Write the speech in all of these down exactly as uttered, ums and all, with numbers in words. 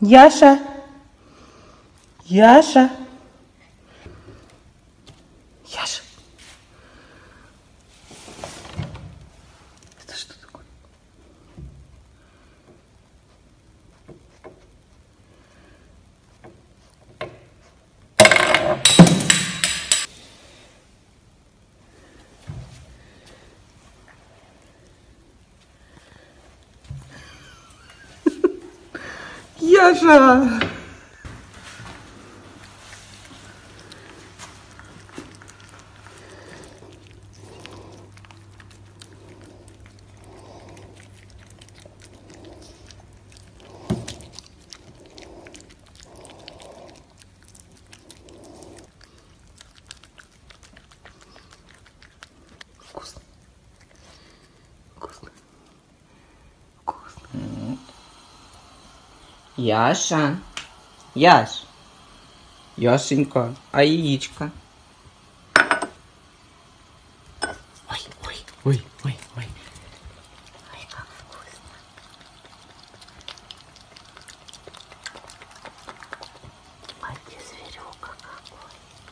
Яша. Яша. Яша. Это что такое? Яша! Вкусно. Вкусно. Вкусно. Яша. Яш. Яшенька. А яичко? Ой, ой, ой, ой, ой. Ой, как вкусно. Ой, ты зверюга какой.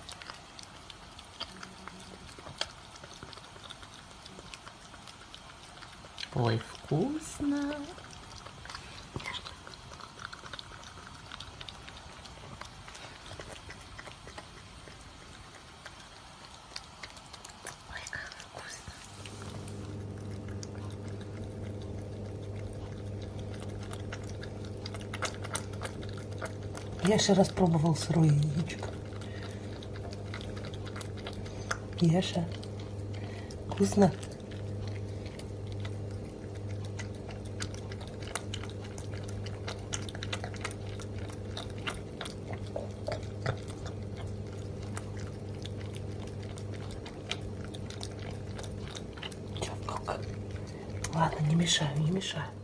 Ой, вкусно. Яша распробовал сырое яичко. Яша. Вкусно? Ладно, не мешаю, не мешаю.